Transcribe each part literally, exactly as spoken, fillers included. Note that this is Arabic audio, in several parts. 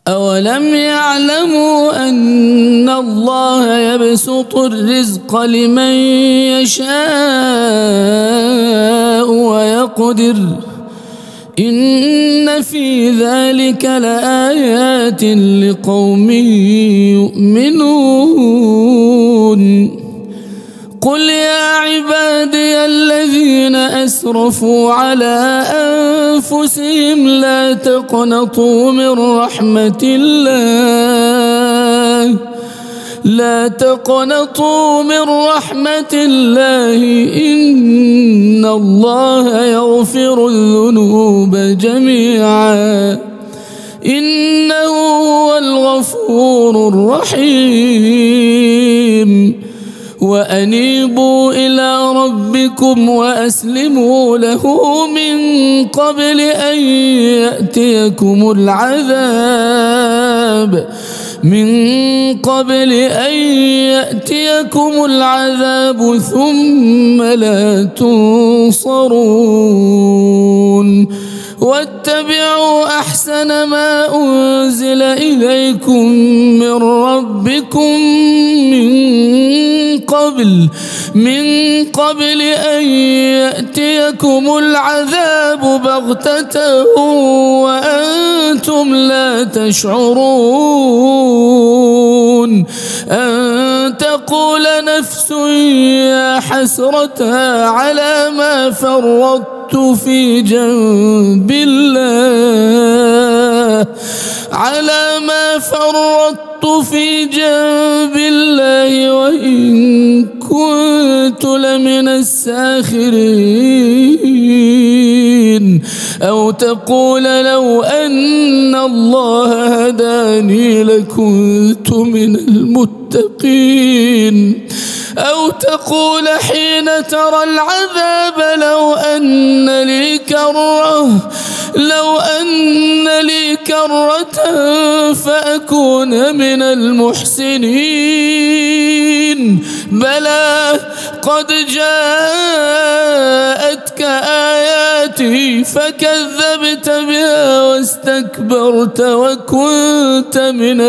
أولم يعلموا أن الله يبسط الرزق لمن يشاء ويقدر إن في ذلك لآيات لقوم يؤمنون قل يا عبادي الذين أسرفوا على أنفسهم لا تقنطوا من رحمة الله لا تقنطوا من رحمة الله إن الله يغفر الذنوب جميعا إنه هو الغفور الرحيم وأنيبوا إلى ربكم وأسلموا له من قبل أن يأتيكم العذاب من قبل أن يأتيكم العذاب ثم لا تنصرون واتبعوا أحسن ما أنزل إليكم من ربكم من قبل من قبل أن يأتيكم العذاب بغتة وأنتم لا تشعرون أن تقول نفس يا حسرة على ما فرطت في جنب الله على ما فرطت في جنب الله وإن كنت لمن الساخرين أو تقول لو أن الله هداني لكنت من المتقين أو تقول حين ترى العذاب لو أن لي كرة لو أن لي كرة فأكون من المحسنين بلى قد جاءتك آياتي فكذبت بها واستكبرت وكنت من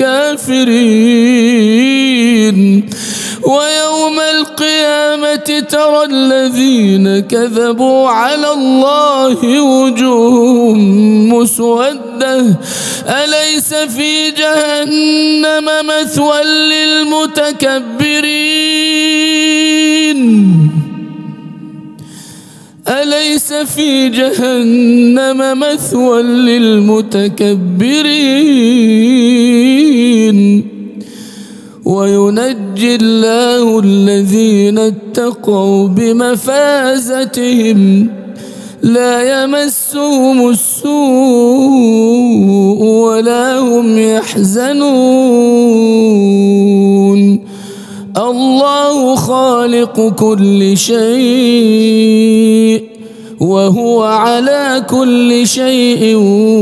الكافرين ويوم القيامة ترى الذين كذبوا على الله وجوههم مسودة أليس في جهنم مثوى للمتكبرين أليس في جهنم مثوى للمتكبرين وينجي الله الذين اتقوا بمفازتهم لا يمسهم السوء ولا هم يحزنون الله خالق كل شيء وهو على كل شيء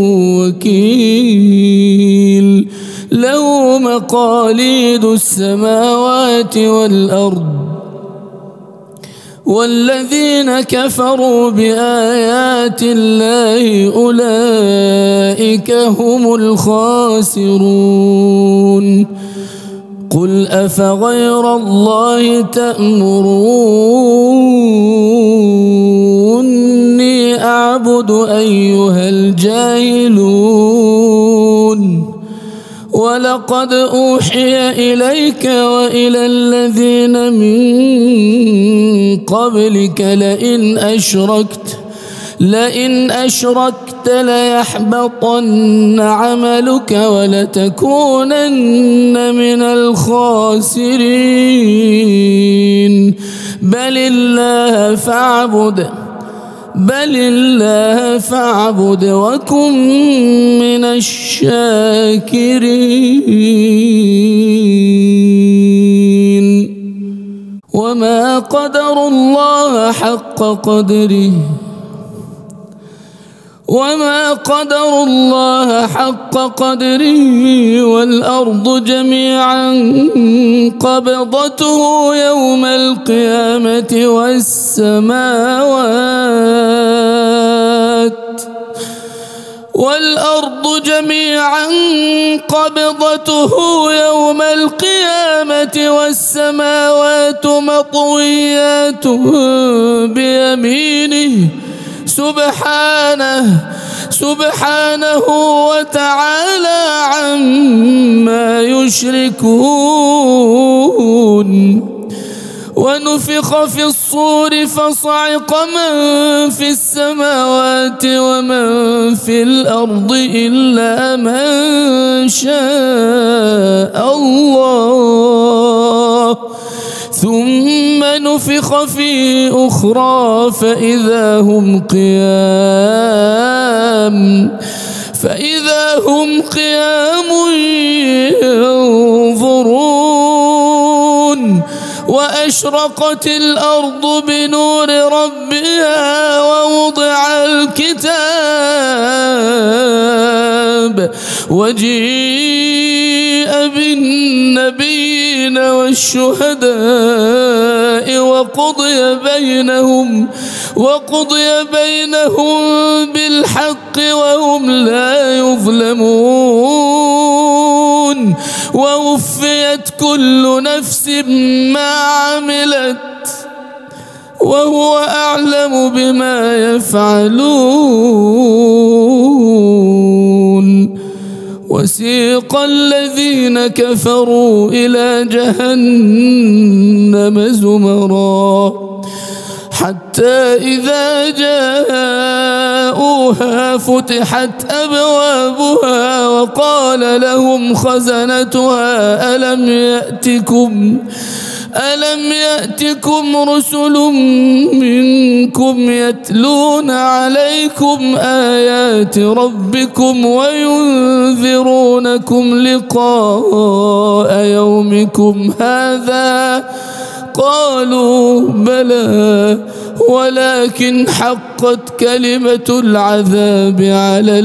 وكيل له مقاليد السماوات والأرض والذين كفروا بآيات الله أولئك هم الخاسرون قل أفغير الله تأمروني أعبد أيها الجاهلون ولقد أوحي إليك وإلى الذين من قبلك لئن أشركت لئن أشركت ليحبطن عملك ولتكونن من الخاسرين بل الله فاعبد بل الله فاعبد وكن من الشاكرين وما قدروا الله حق قدره وما قدروا الله حق قدره والأرض جميعا قبضته يوم القيامة والسماوات والأرض جميعا قبضته يوم القيامة والسماوات مطويات بيمينه سبحانه سبحانه وتعالى عما يشركون. ونفخ في الصور فصعق من في السماوات ومن في الأرض إلا من شاء الله ثم نفخ في أخرى فإذا هم قيام فإذا هم قيام ينظرون. وأشرقت الأرض بنور ربها ووضع الكتاب وجيء بالنبيين والشهداء وقضي بينهم وقضي بينهم بالحق وهم لا يظلمون. ووفيت كل نفس ما عملت وهو أعلم بما يفعلون. وسيق الذين كفروا إلى جهنم زمرا حتى إذا جاءوها فتحت أبوابها وقال لهم خزنتها ألم يأتكم ألم يأتكم رسل منكم يتلون عليكم آيات ربكم وينذرونكم لقاء يومكم هذا قالوا بلى ولكن حقت كلمة العذاب على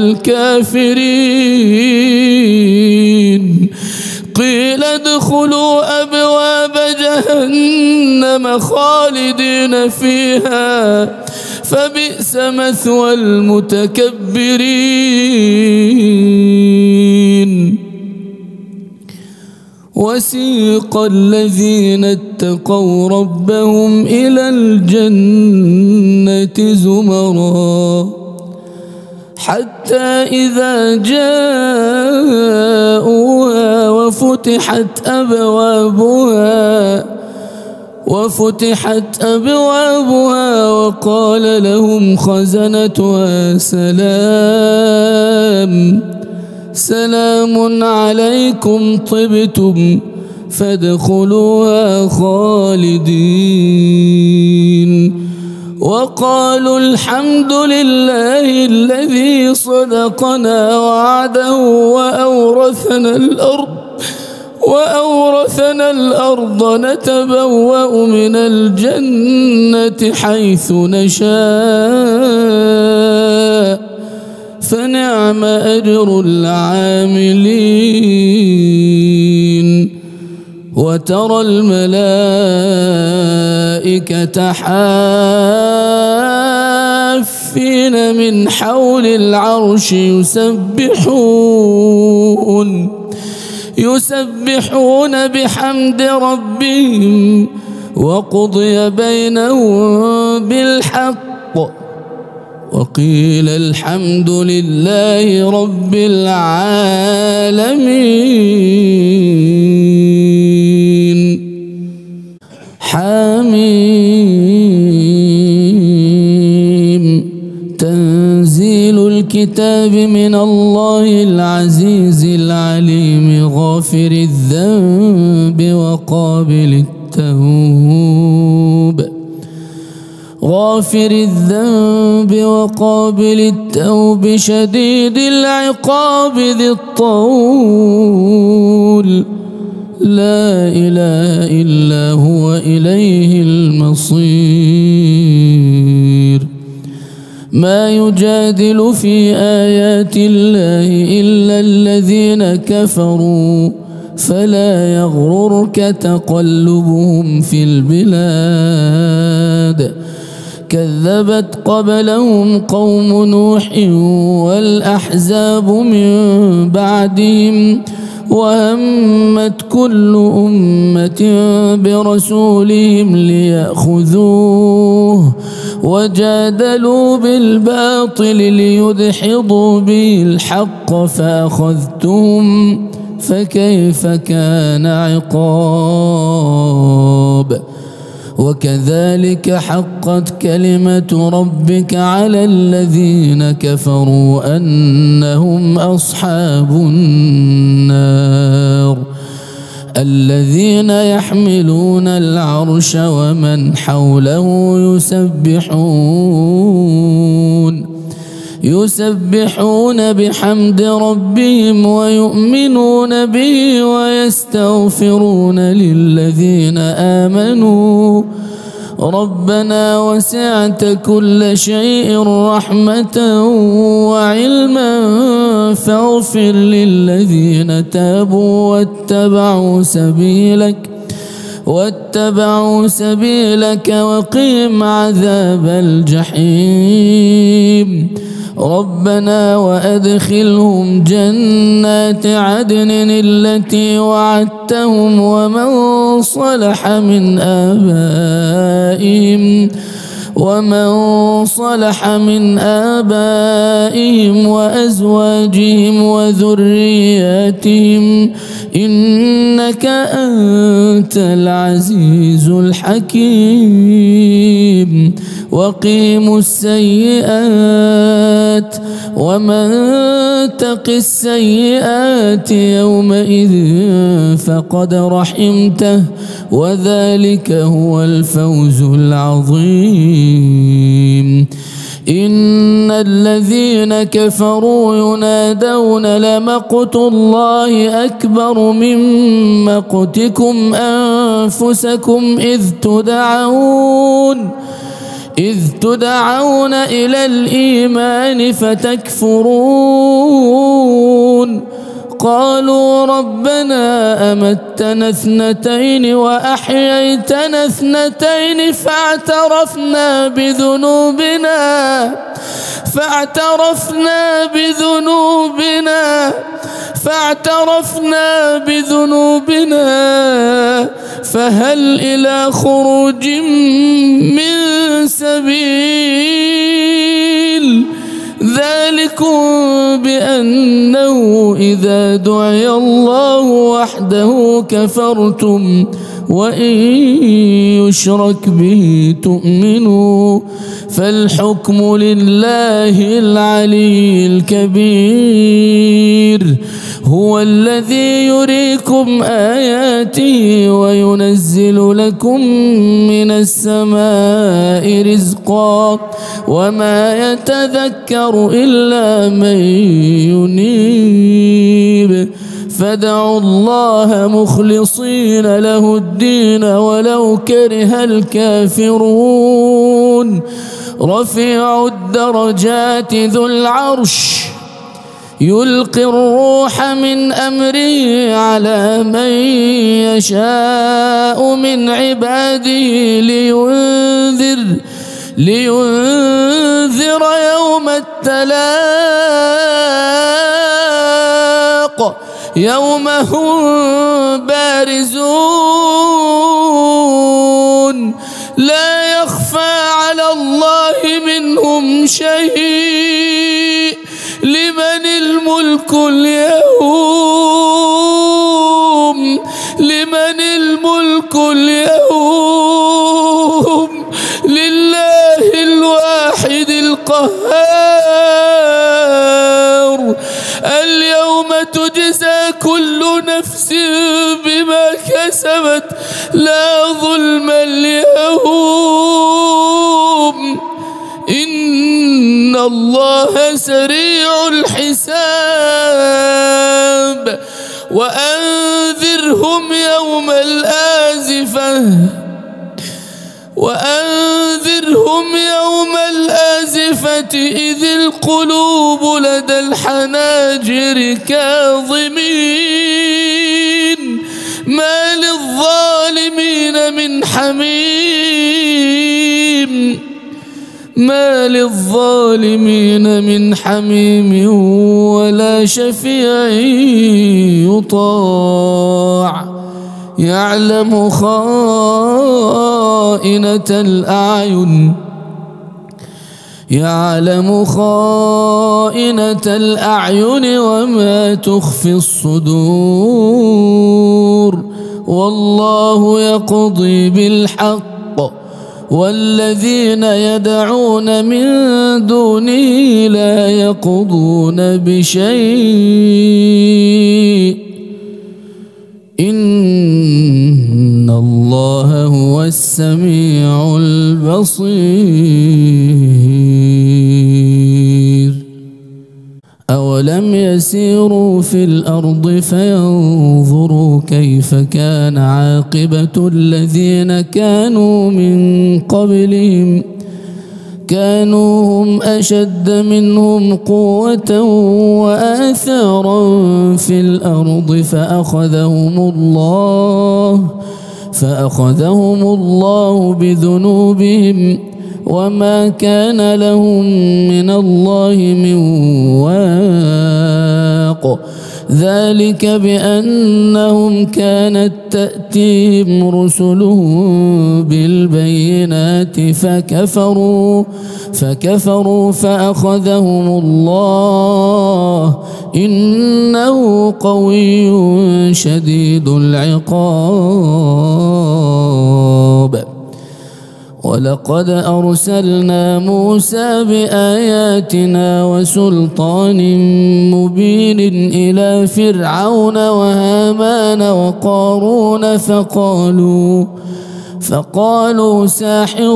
الكافرين. قيل ادخلوا أبواب جهنم خالدين فيها فبئس مثوى المتكبرين. وسيق الذين اتقوا ربهم إلى الجنة زمرا حتى إذا جاءوها وفتحت أبوابها وفتحت أبوابها وقال لهم خزنتها سلام سلام عليكم طبتم فادخلوها خالدين. وقالوا الحمد لله الذي صدقنا وعده وأورثنا الأرض وأورثنا الأرض نتبوأ من الجنة حيث نشاء فنعم أجر العاملين. وترى الملائكة حافين من حول العرش يسبحون يسبحون بحمد ربهم وقضي بينهم بالحق وقيل الحمد لله رب العالمين. حميم تنزيل الكتاب من الله العزيز العليم غافر الذنب وقابل التوب غافر الذنب وقابل التوب شديد العقاب ذي الطول لا إله إلا هو إليه المصير. ما يجادل في آيات الله إلا الذين كفروا فلا يغررك تقلبهم في البلاد كذبت قبلهم قوم نوح والأحزاب من بعدهم وهمت كل أمة برسولهم ليأخذوه وجادلوا بالباطل ليدحضوا به الحق فأخذتهم فكيف كان عقاب وكذلك حقت كلمة ربك على الذين كفروا أنهم أصحاب النار الذين يحملون العرش ومن حوله يسبحون يسبحون بحمد ربهم ويؤمنون به ويستغفرون للذين آمنوا ربنا وسعت كل شيء رحمة وعلما فاغفر للذين تابوا واتبعوا سبيلك واتبعوا سبيلك وقهم عذاب الجحيم ربنا وأدخلهم جنات عدن التي وعدتهم ومن صلح من آبائهم ومن صلح من آبائهم وأزواجهم وذرياتهم إنك أنت العزيز الحكيم وقيموا السيئات ومن تق السيئات يومئذ فقد رحمته وذلك هو الفوز العظيم إن الذين كفروا ينادون لمقت الله أكبر من مقتكم أنفسكم إذ تدعون إذ تدعون إلى الإيمان فتكفرون قالوا ربنا أمتنا اثنتين وأحييتنا اثنتين فاعترفنا بذنوبنا فاعترفنا بذنوبنا فاعترفنا بذنوبنا فهل إلى خروج من سبيل ذلكم بأنه إذا دعي الله وحده كفرتم وإن يشرك به تؤمنوا فالحكم لله العلي الكبير هو الذي يريكم آياته وينزل لكم من السماء رزقا وما يتذكر إلا من ينيب فادعوا الله مخلصين له الدين ولو كره الكافرون رفيع الدرجات ذو العرش يلقي الروح من أمره على من يشاء من عباده لينذر لينذر يوم التلاق يوم هم بارزون لا يخفى على الله منهم شيء لمن الملك اليوم لمن الملك اليوم لله الواحد القهار اليوم تجزى كل نفس بما كسبت لا ظلم اليوم إن الله سريع الحساب وأنذرهم يوم الآزفة وأنذرهم يوم الآزفة إذ القلوب لدى الحناجر كاظمين ما للظالمين من حميم ما للظالمين من حميم ولا شفيع يطاع يعلم خائنة الأعين يعلم خائنة الأعين وما تخفي الصدور والله يقضي بالحق والذين يدعون من دونه لا يقضون بشيء إن الله هو السميع البصير أولم يسيروا في الأرض فينظروا كيف كان عاقبة الذين كانوا من قبلهم كانوا هم أشد منهم قوة وآثارا في الأرض فأخذهم الله فأخذهم الله بذنوبهم وما كان لهم من الله من واق ذلك بأنهم كانت تأتيهم رسلهم بالبينات فكفروا فكفروا فأخذهم الله إنه قوي شديد العقاب ولقد أرسلنا موسى بآياتنا وسلطان مبين إلى فرعون وهامان وقارون فقالوا فقالوا ساحر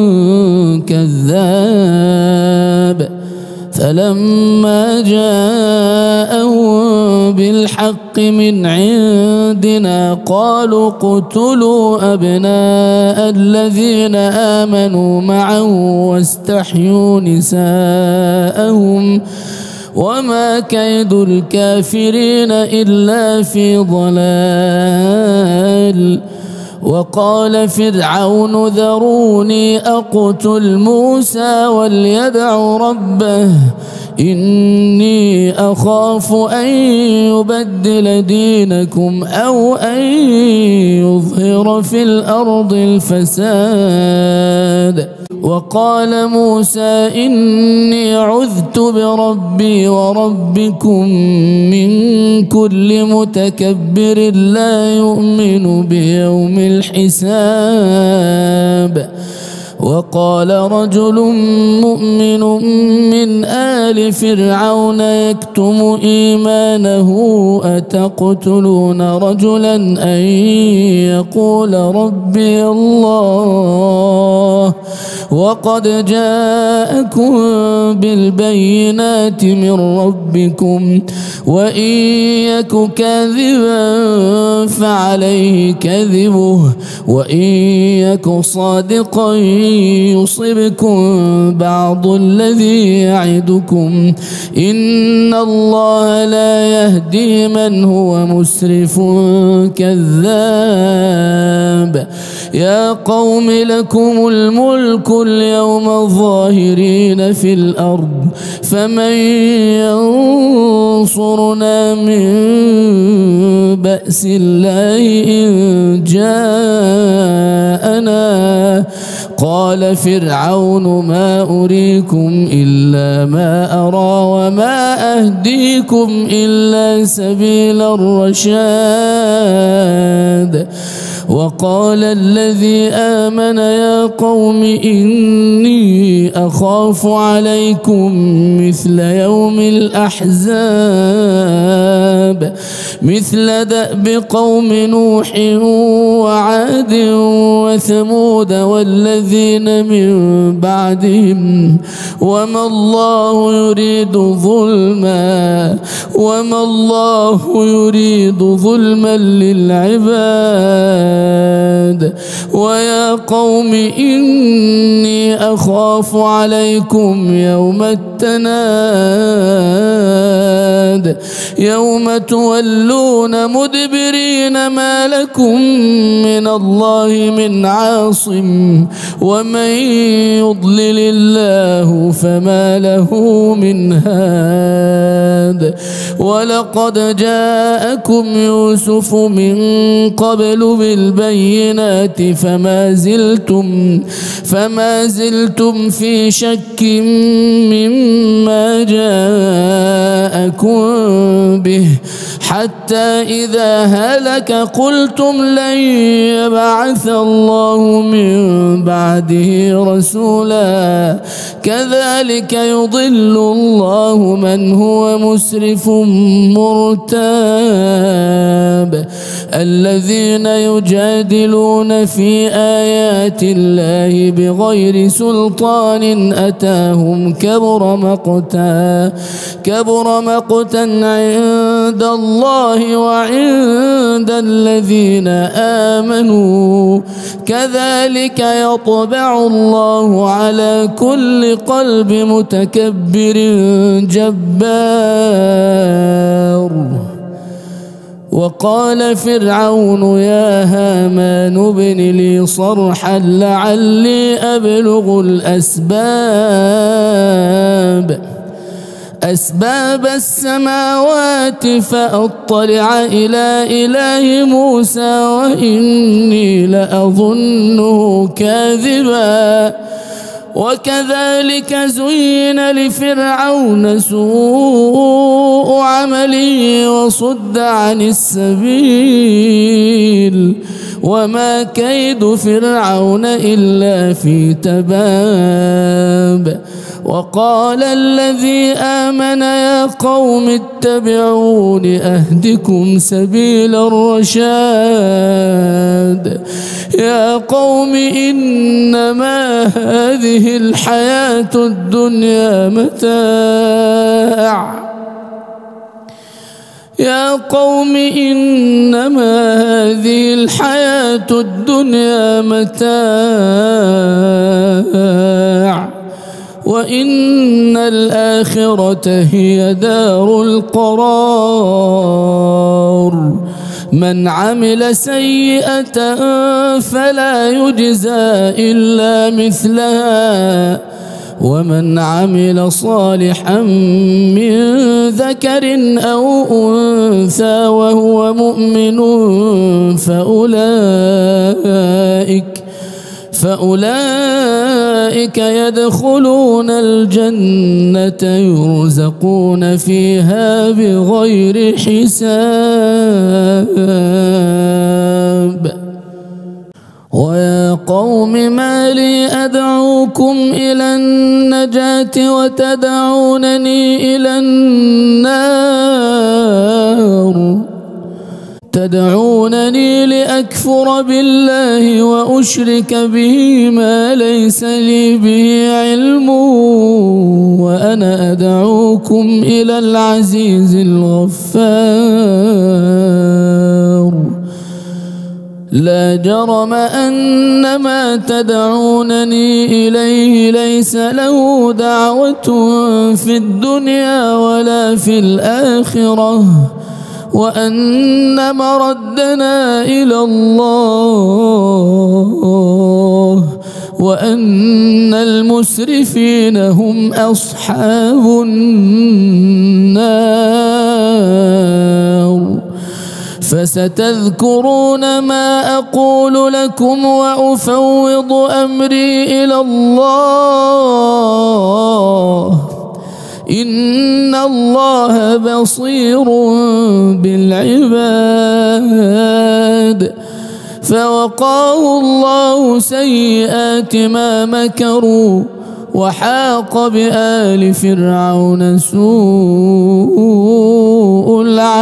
كذاب فلما جاءهم بالحق من عندنا قالوا اقتلوا أبناء الذين آمنوا معه واستحيوا نساءهم وما كيد الكافرين إلا في ضلال وقال فرعون ذروني أقتل موسى وليدع ربه إني أخاف أن يبدل دينكم أو أن يظهر في الأرض الفساد وقال موسى إني عذت بربي وربكم من كل متكبر لا يؤمن بيوم الحساب وقال رجل مؤمن من آل فرعون يكتم إيمانه أتقتلون رجلا أن يقول ربي الله وقد جاءكم بالبينات من ربكم وإن يك كاذبا فعليه كذبه وإن يك صادقا يصبكم بعض الذي يعدكم إن الله لا يهدي من هو مسرف كذاب يا قوم لكم الملك اليوم ظاهرين في الأرض فمن ينصرنا من بأس الله إن جاءنا قال فرعون ما أريكم إلا ما أرى وما أهديكم إلا سبيل الرشاد وقال الذي آمن يا قوم إني أخاف عليكم مثل يوم الأحزاب مثل دأب قوم نوح وعاد وثمود والذين من بعدهم وما الله يريد ظلما وما الله يريد ظلما للعباد ويا قوم إني أخاف عليكم يوم التناد يوم تولون مدبرين ما لكم من الله من عاصم ومن يضلل الله فما له من هاد ولقد جاءكم يوسف من قبل بالبينات فما زلتم فما زلتم في شك مما جاءكم به حتى إذا هلك قلتم لن يبعث الله من بعده رسولا كذلك يضل الله من هو مسرف مرتاب الذين يجادلون في آيات الله بغير سلطان أتاهم كبر مقتا كبر مقتا عند الله وعند الذين آمنوا كذلك يطبع الله على كل قلب متكبر جبار وقال فرعون يا هامان ابن لي صرحا لعلي أبلغ الأسباب أسباب السماوات فأطلع إلى إله موسى وإني لأظنه كاذبا وكذلك زين لفرعون سوء عمله وصد عن السبيل وما كيد فرعون إلا في تباب وقال الذي آمن يا قوم اتبعون أهدكم سبيل الرشاد يا قوم إنما هذه الحياة الدنيا متاع يا قوم إنما هذه الحياة الدنيا متاع وإن الآخرة هي دار القرار من عمل سيئة فلا يجزى إلا مثلها ومن عمل صالحا من ذكر أو أنثى وهو مؤمن فأولئك فأولئك يدخلون الجنة يرزقون فيها بغير حساب ويا قوم ما لي أدعوكم إلى النجاة وتدعونني إلى النار تدعونني لأكفر بالله وأشرك به ما ليس لي به علم وأنا أدعوكم إلى العزيز الغفار لا جرم أن ما تدعونني إليه ليس له دعوة في الدنيا ولا في الآخرة وأن مردنا إلى الله وأن المسرفين هم أصحاب النار فستذكرون ما أقول لكم وأفوض أمري إلى الله إن الله بصير بالعباد فوقاه الله سيئات ما مكروا وحاق بآل فرعون سوء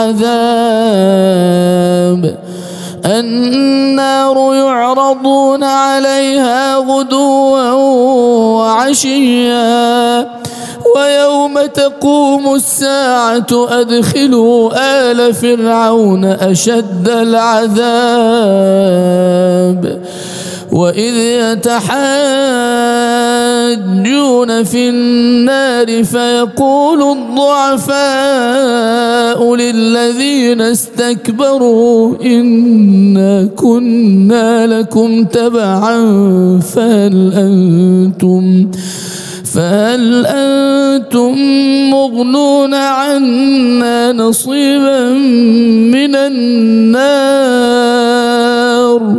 العذاب النار يعرضون عليها غدوا وعشيا ويوم تقوم الساعة أدخلوا آل فرعون أشد العذاب وإذ يتحاجون يحاجون في النار فيقول الضعفاء للذين استكبروا إنا كنا لكم تبعا فهل أنتم فهل أنتم مغنون عنا نصيبا من النار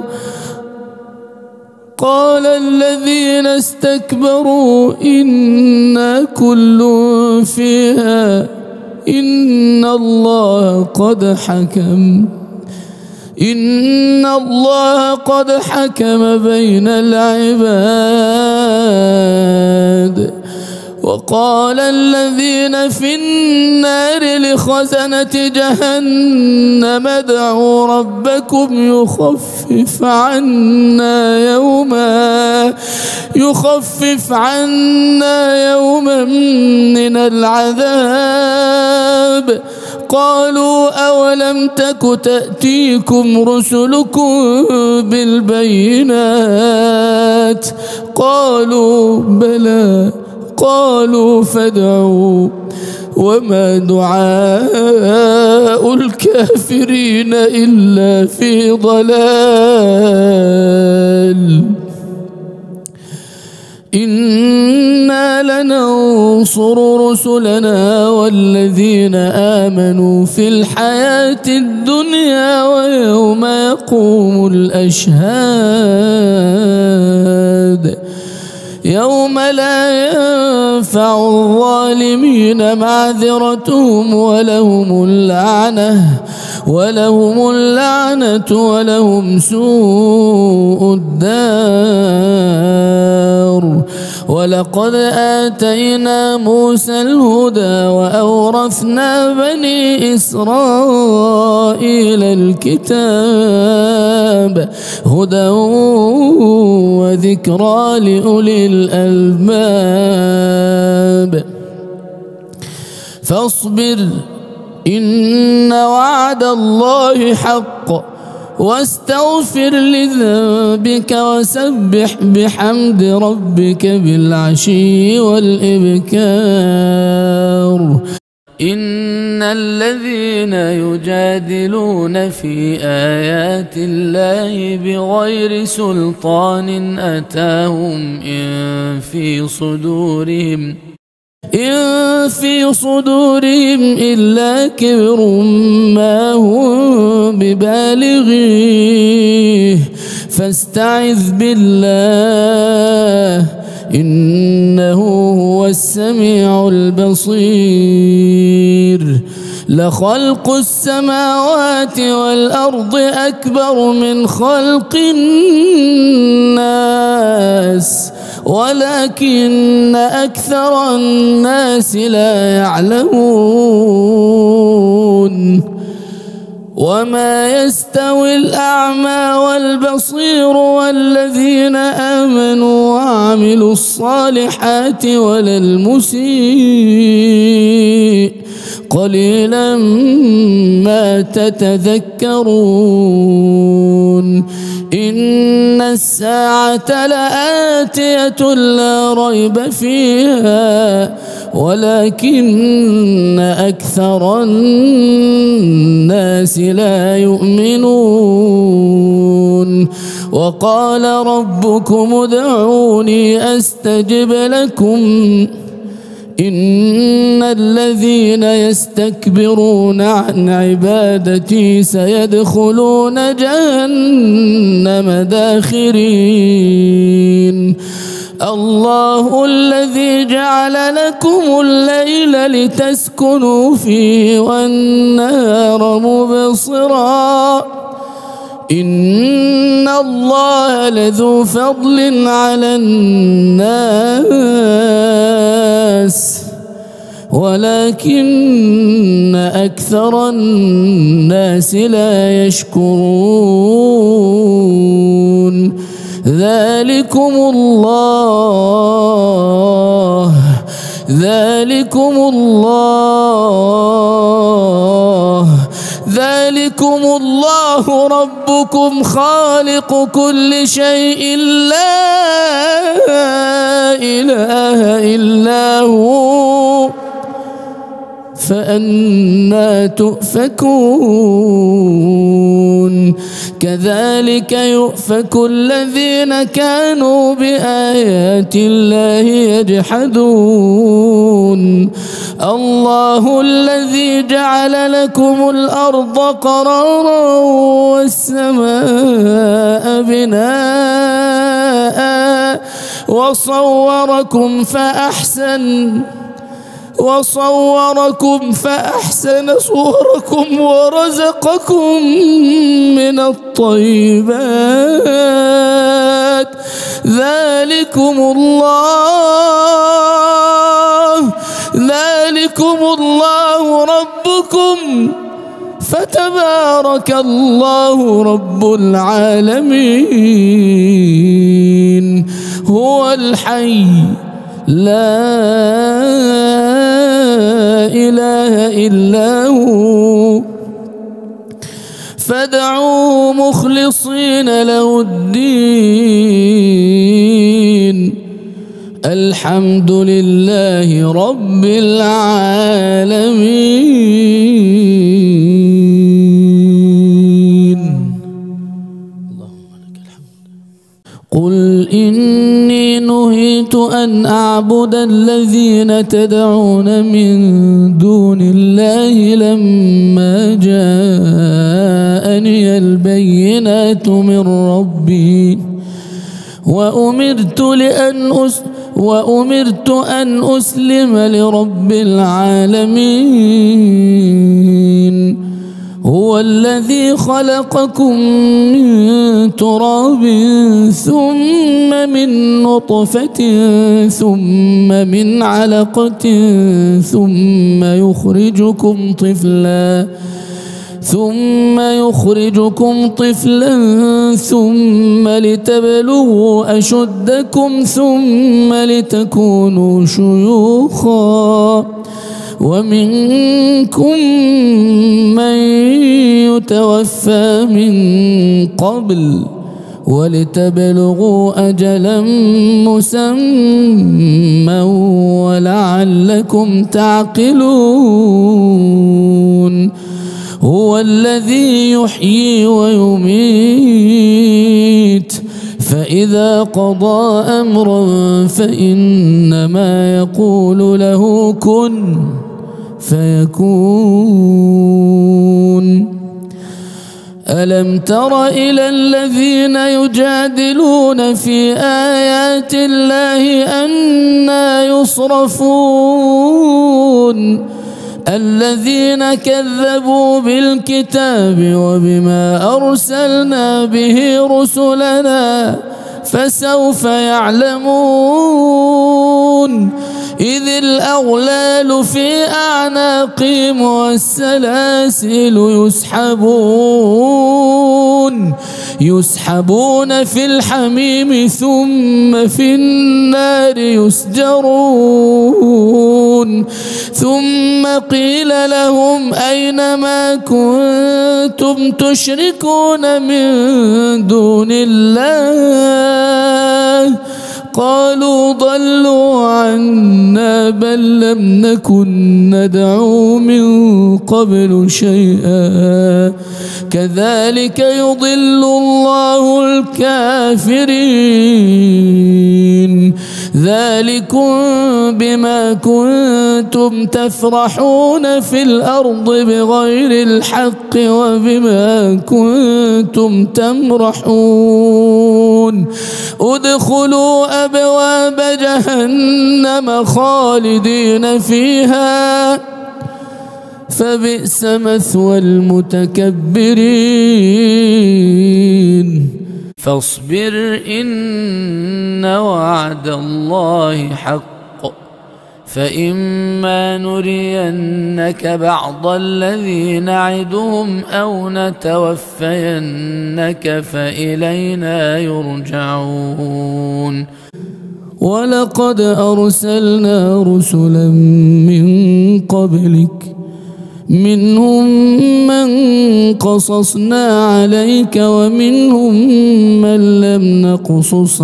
قال الذين استكبروا إنا كل فيها إن الله قد حكم إن الله قد حكم بين العباد وقال الذين في النار لخزنة جهنم ادعوا ربكم يخفف عنا يوما يخفف عنا يوما من العذاب قالوا أولم تك تأتيكم رسلكم بالبينات قالوا بلى قالوا فادعوا وما دعاء الكافرين إلا في ضلال إنا لننصر رسلنا والذين آمنوا في الحياة الدنيا ويوم يقوم الأشهاد يوم لا ينفع الظالمين معذرتهم ولهم اللعنة ولهم اللعنة ولهم سوء الدار ولقد آتينا موسى الهدى وأورثنا بني إسرائيل الكتاب هدى وذكرى لأولي الألباب فاصبر إن وعد الله حق واستغفر لذنبك وسبح بحمد ربك بالعشي والإبكار إن الذين يجادلون في آيات الله بغير سلطان أتاهم إن في صدورهم إن في صدورهم إلا كبر ما هم ببالغيه فاستعذ بالله إنه هو السميع البصير لخلق السماوات والأرض أكبر من خلق الناس ولكن أكثر الناس لا يعلمون وما يستوي الأعمى والبصير والذين آمنوا وعملوا الصالحات ولا المسيء قليلا ما تتذكرون إن الساعة لآتية لا ريب فيها ولكن أكثر الناس لا يؤمنون وقال ربكم ادعوني أستجب لكم إن الذين يستكبرون عن عبادتي سيدخلون جهنم داخرين الله الذي جعل لكم الليل لتسكنوا فيه والنهار مبصرا إن الله لذو فضل على الناس ولكن أكثر الناس لا يشكرون ذلكم الله ذلكم الله ذلكم الله الله ربكم خالق كل شيء لا إله إلا هو فأنى تؤفكون كذلك يؤفك الذين كانوا بآيات الله يجحدون الله الذي جعل لكم الأرض قرارا والسماء بناء وصوركم فأحسن وصوركم فأحسن صوركم ورزقكم من الطيبات ذلكم الله ذلكم الله ربكم فتبارك الله رب العالمين هو الحي لا إله إلا هو فادعوه مخلصين له الدين الحمد لله رب العالمين. اللهم لك الحمد. قل إني نهيت أن أعبد الذين تدعون من دون الله لما جاءني البينات من ربي وأمرت لأن أس وأمرت أن أسلم لرب العالمين هو الذي خلقكم من تراب ثم من نطفة ثم من علقة ثم يخرجكم طفلا ثم يخرجكم طفلا ثم لتبلغوا أشدكم ثم لتكونوا شيوخا ومنكم من يتوفى من قبل ولتبلغوا أجلا مسمى ولعلكم تعقلون هو الذي يحيي ويميت فإذا قضى أمرا فإنما يقول له كن فيكون ألم تر إلى الذين يجادلون في آيات الله أنى يصرفون الذين كذبوا بالكتاب وبما أرسلنا به رسلنا فسوف يعلمون إذ الأغلال في أعناقهم والسلاسل يسحبون يسحبون في الحميم ثم في النار يسجرون ثم قيل لهم أين ما كنتم تشركون من دون الله قالوا ضلوا عنا بل لم نكن ندعو من قبل شيئا كذلك يضل الله الكافرين ذلكم بما كنتم تفرحون في الأرض بغير الحق وبما كنتم تمرحون ادخلوا أبواب جهنم خالدين فيها فبئس مثوى المتكبرين فاصبر إن وعد الله حق فإما نرينك بعض الذي نعدهم أو نتوفينك فإلينا يرجعون ولقد أرسلنا رسلا من قبلك منهم من قصصنا عليك ومنهم من لم نقصص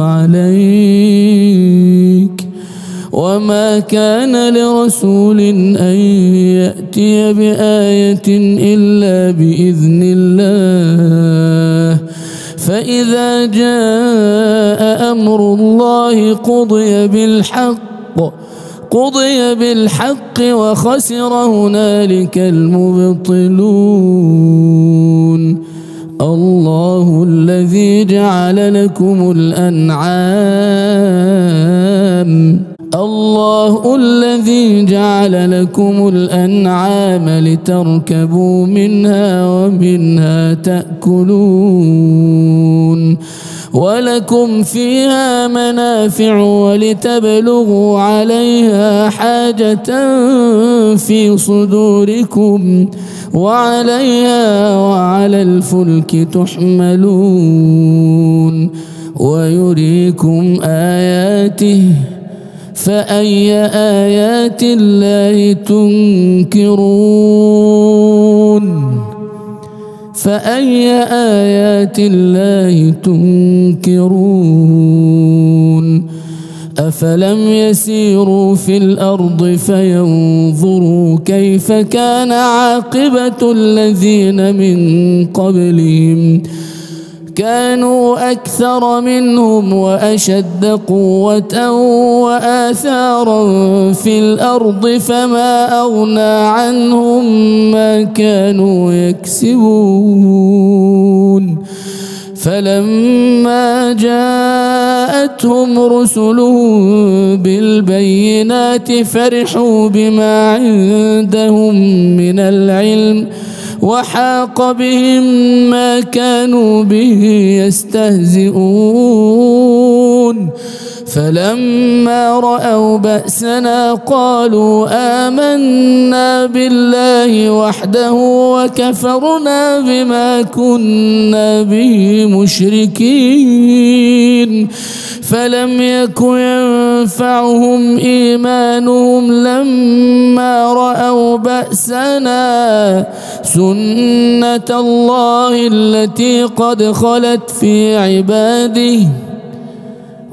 عليك وما كان لرسول أن يأتي بآية إلا بإذن الله فإذا جاء أمر الله قضي بالحق قضي بالحق وخسر هنالك المبطلون الله الذي جعل لكم الأنعام الله الذي جعل لكم الأنعام لتركبوا منها ومنها تأكلون ولكم فيها منافع ولتبلغوا عليها حاجة في صدوركم وعليها وعلى الفلك تحملون ويريكم آياته فأي آيات الله تنكرون فأي آيات الله تنكرون أفلم يسيروا في الأرض فينظروا كيف كان عاقبة الذين من قبلهم كانوا أكثر منهم وأشد قوة وآثارا في الأرض فما أغنى عنهم ما كانوا يكسبون فلما جاءتهم رسلهم بالبينات فرحوا بما عندهم من العلم وحاق بهم ما كانوا به يستهزئون فلما رأوا بأسنا قالوا آمنا بالله وحده وكفرنا بما كنا به مشركين فلم يك ينفعهم إيمانهم لما رأوا بأسنا سنة الله التي قد خلت في عباده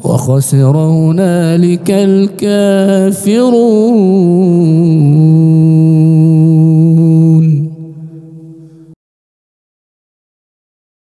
وخسر هنالك الكافرون.